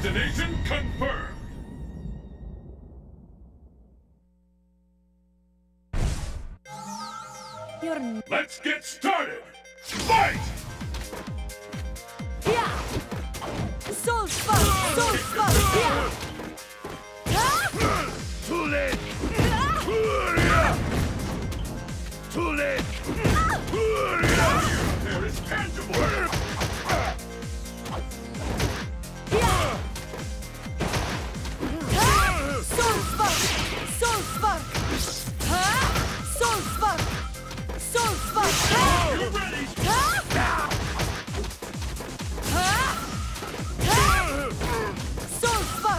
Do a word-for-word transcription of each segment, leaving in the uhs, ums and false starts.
Destination confirmed. You're... Let's get started. Fight! Yeah! Soul Spark! Soul Spark! Yeah! Huh? Too late! Too late! There is tangible. Yeah! Huh? Soul Spark! Soul Spark! Huh? Soul Spark! Soul Spark! Huh? You ready? Huh? Huh? Huh? Soul Spark!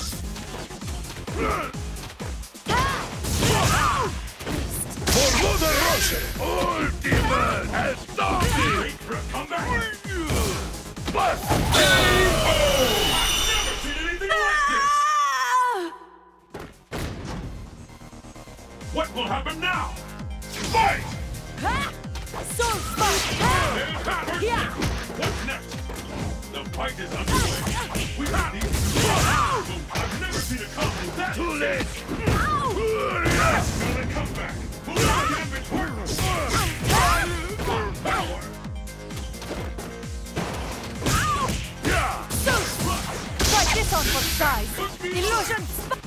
For Mother Russia! Ultimate has started! Wait for a comeback. Bust! Never seen anything like this. Ah! What will happen now? Fight! Huh? Soul Spark! Huh? There's that. Yeah! What's next? The fight is underway. We have these. I've never seen a combo that. Too late! Gonna come back. Full damage works. Full power. Soul Spark! Try this on for size! Illusion Spark!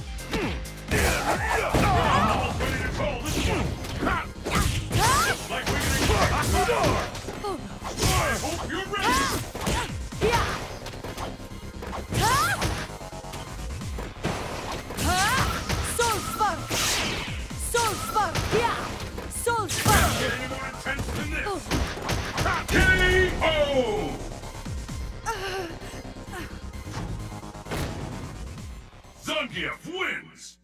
I'm almost ready to call this one. Ha! Huh? Like we're gonna I hope you're ready. Yeah! Huh? Huh? Soul Spark! Soul Spark! Yeah! Soul Spark! Get any more intense than this. K O! Zangief wins!